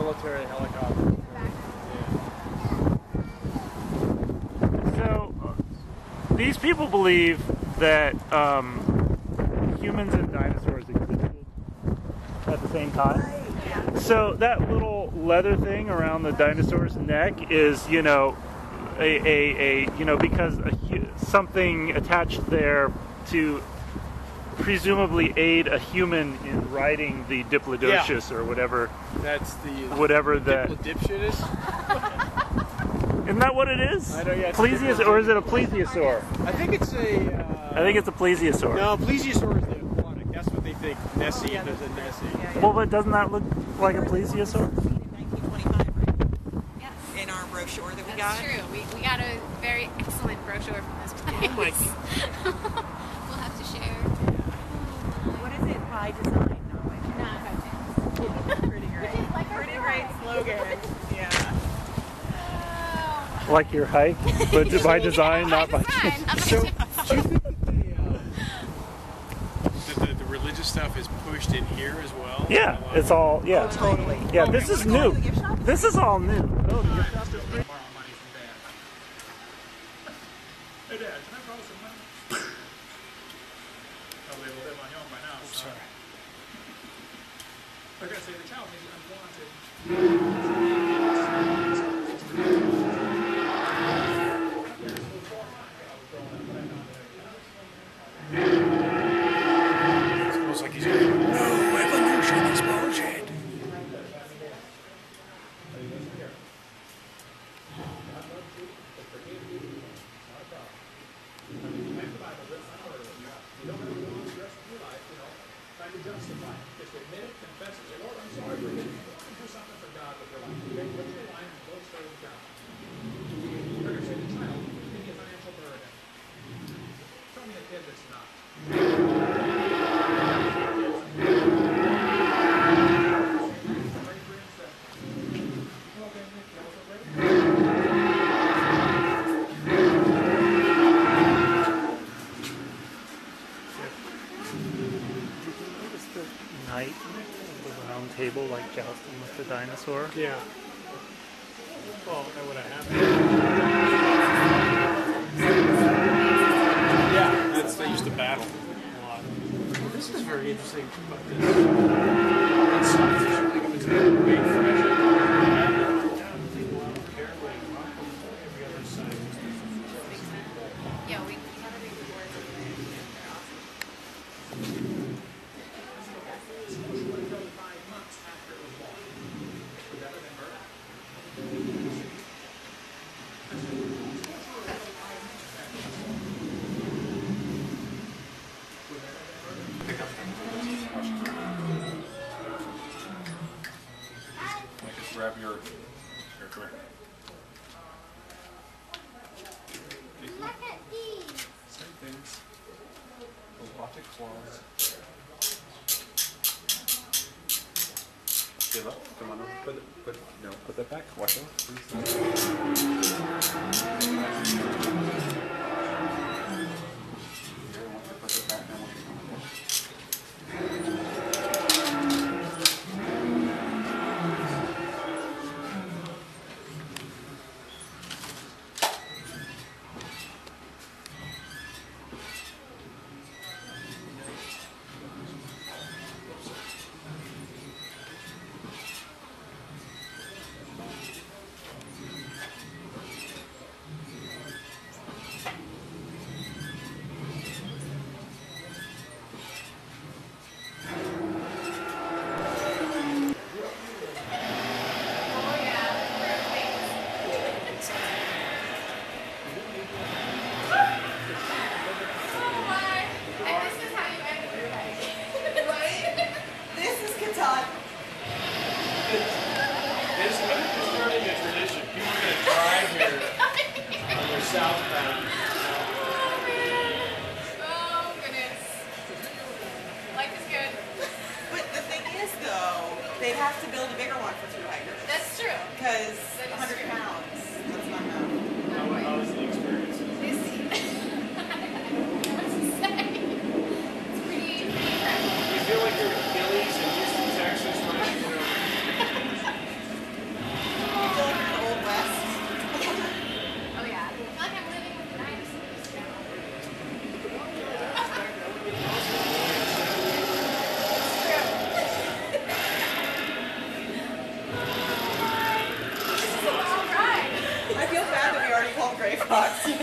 military helicopter. So, these people believe that humans and dinosaurs existed at the same time. So that little leather thing around the dinosaur's neck is, you know, because something attached there to presumably aid a human in riding the Diplodocus or whatever. That's the Diplodipshit is. Isn't that what it is? I don't know. Plesiosaur, or is it a plesiosaur? I think it's a. I think it's a plesiosaur. No, plesiosaur is the aquatic. That's what they think. Nessie. There's a Nessie. Well, but doesn't that look like a plesiosaur? In 1925, right? Yes. In our brochure that we got. That's true. We got a very excellent brochure from this place. Oh my God. We'll have to share. What is it? By design, not by chance. Not by chance. Pretty great. Pretty great slogan. Yeah. Like your hike, but by design, not by chance. So, do you think that the religious stuff is pushed in here as well? Yeah, it's all, yeah. Oh, totally. Yeah, this is new. This is all new. Oh, the gift shop is great. Hey Dad, can I borrow some money? Oh, wait, well, they're on your own by now. Oops, sorry. They're going to say the child may be unwanted. It's almost like he's going, no, evolution is bullshit. Trying to justify it. Just admit it, confess it, say, Lord, I'm sorry for this. Do something for God with your life. Okay? What's your line and go serve God. They're going to say the child can be a financial burden. Tell me a kid that's not. Knight, the round table, like jousting with the dinosaur. Yeah. Well, that would have happened. Yeah, they used to battle a lot. Well, this is very interesting about this. It's big fresh. Yeah, we gotta read the words of it. Grab your here, come here. Look at these. Same things. Robotic claws. Kayla, come on, put that back. Watch out, please. Put that back now. Southbound. Oh, goodness. Life is good. But the thing is, though, they'd have to build a bigger one for 2 hikers. That's true. Because That is 100 true. pounds, that's not enough. How was the experience? This, what's to say? It's pretty You feel like you're Achilles in Houston, Texas, right? You know? box.